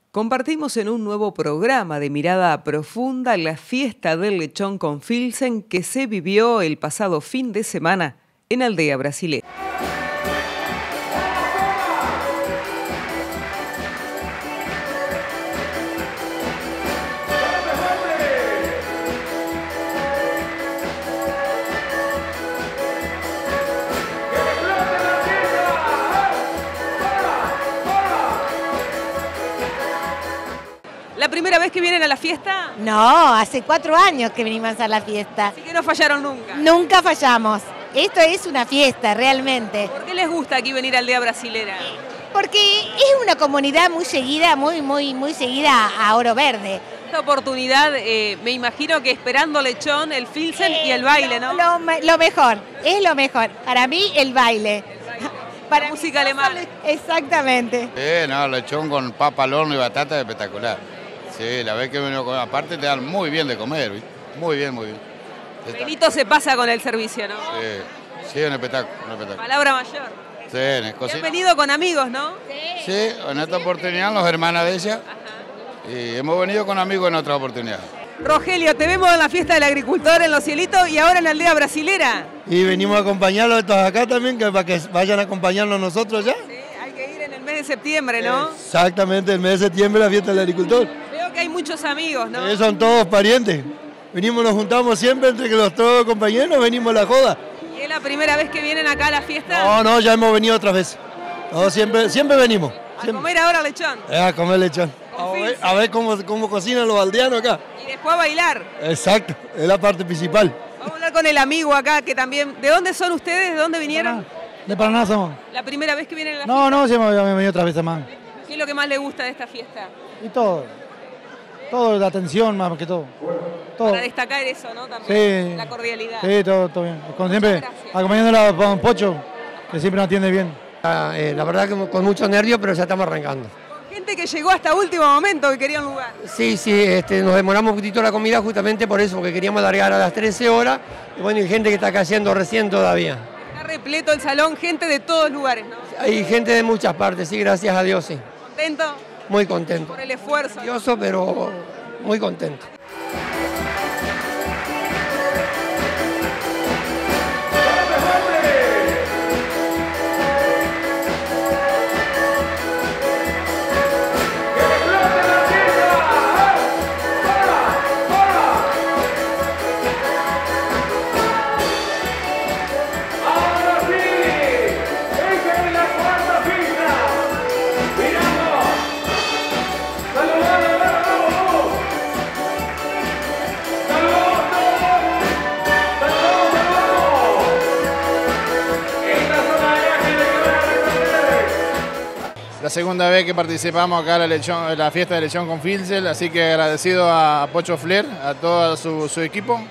Compartimos en un nuevo programa de Mirada Profunda la fiesta del lechón con Filsen que se vivió el pasado fin de semana en Aldea Brasilera. ¿La primera vez que vienen a la fiesta? No, hace 4 años que venimos a la fiesta. Así que no fallaron nunca. Nunca fallamos. Esto es una fiesta, realmente. ¿Por qué les gusta aquí venir a Aldea Brasilera? Porque es una comunidad muy seguida, muy seguida a Oro Verde. Esta oportunidad, me imagino que esperando lechón, el Filsen y el baile, ¿no? Lo mejor, es lo mejor. Para mí, el baile. Para la música alemana. Exactamente. No, lechón con papa al horno y batata es espectacular. Sí, la vez que venimos a comer, aparte te dan muy bien de comer, ¿viste? Muy bien, muy bien. Benito se pasa con el servicio, ¿no? Sí, un espectáculo, un espectáculo. Palabra mayor. Sí, Y han venido con amigos, ¿no? Sí, en esta oportunidad los hermanas de ella. Ajá. Y hemos venido con amigos en otra oportunidad. Rogelio, te vemos en la fiesta del agricultor en Los Cielitos y ahora en la Aldea Brasilera. Y venimos a acompañarlos estos acá también, para que vayan a acompañarnos nosotros ya. Sí, hay que ir en el mes de septiembre, ¿no? Exactamente, el mes de septiembre la fiesta del agricultor. Veo que hay muchos amigos, ¿no? Son todos parientes. Venimos, nos juntamos siempre entre que los todos compañeros, venimos a la joda. ¿Y es la primera vez que vienen acá a la fiesta? No, ya hemos venido otras veces. No, siempre venimos. ¿A comer ahora lechón? A comer lechón. A ver cómo cocinan los aldeanos acá. Y después a bailar. Exacto, es la parte principal. Vamos a hablar con el amigo acá que también... ¿De dónde son ustedes? ¿De dónde vinieron? De Paraná somos. ¿La primera vez que vienen a la fiesta? No, sí, hemos venido otras veces más. ¿Qué es lo que más le gusta de esta fiesta? Y todo. Todo, la atención más que todo. Para destacar eso, ¿no? También. Sí. La cordialidad. Sí, todo bien. Como siempre, acompañándola a Don Pocho, que siempre nos atiende bien. La verdad que con mucho nervio, pero ya estamos arrancando. Con gente que llegó hasta último momento que quería un lugar. Sí, nos demoramos un poquito la comida justamente por eso, porque queríamos largar a las 13 horas. Y bueno, hay gente que está cayendo recién todavía. Está repleto el salón, gente de todos lugares, ¿no? Hay gente de muchas partes, sí, gracias a Dios, sí. ¿Contento? Muy contento. Por el esfuerzo. Nervioso, pero muy contento. La segunda vez que participamos acá en la fiesta de lechón con Filsen, así que agradecido a Pocho Flair, a todo su equipo.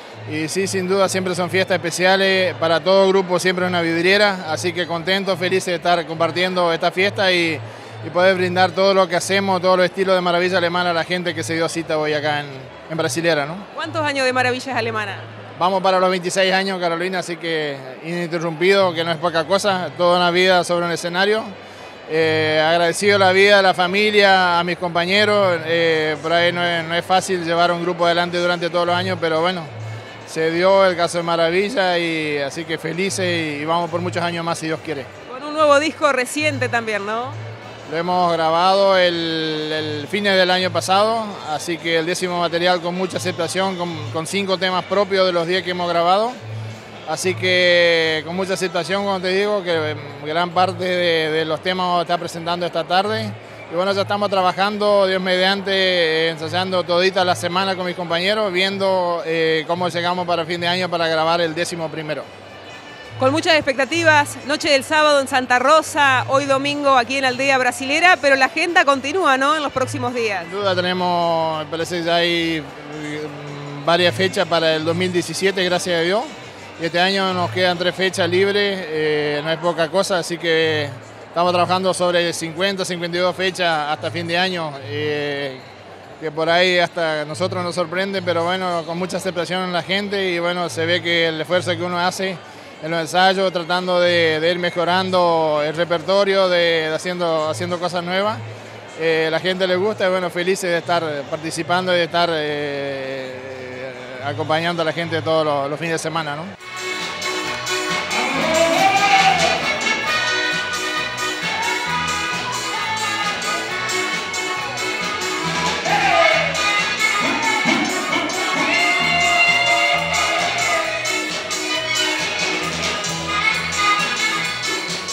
Y sí, sin duda siempre son fiestas especiales, para todo grupo siempre una vidriera, así que contento, feliz de estar compartiendo esta fiesta y poder brindar todo lo que hacemos, todos los estilos de maravilla alemana a la gente que se dio cita hoy acá en Brasilera, ¿no? ¿Cuántos años de maravillas alemanas? Vamos para los 26 años, Carolina, así que ininterrumpido, que no es poca cosa, toda una vida sobre un escenario. Agradecido a la vida, a la familia, a mis compañeros. Por ahí no es fácil llevar un grupo adelante durante todos los años, pero bueno, se dio el caso de maravilla y así que felices y vamos por muchos años más si Dios quiere. Con un nuevo disco reciente también, ¿no? Lo hemos grabado el fines del año pasado, así que el 10º material con mucha aceptación, con 5 temas propios de los 10 que hemos grabado. Así que con mucha aceptación, como te digo, que gran parte de los temas está presentando esta tarde. Y bueno, ya estamos trabajando, Dios mediante, ensayando todita la semana con mis compañeros, viendo cómo llegamos para fin de año para grabar el 11º. Con muchas expectativas, noche del sábado en Santa Rosa, hoy domingo aquí en la Aldea Brasilera, pero la agenda continúa, ¿no?, en los próximos días. Sin duda tenemos, me parece que ya hay varias fechas para el 2017, gracias a Dios. Y este año nos quedan 3 fechas libres, no es poca cosa, así que estamos trabajando sobre 50, 52 fechas hasta fin de año, que por ahí hasta nosotros nos sorprende, pero bueno, con mucha aceptación en la gente y bueno, se ve que el esfuerzo que uno hace en los ensayos, tratando de ir mejorando el repertorio, haciendo cosas nuevas, la gente le gusta y bueno, felices de estar participando y de estar acompañando a la gente todos los fines de semana, ¿no?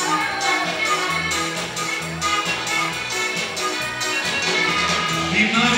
Imagen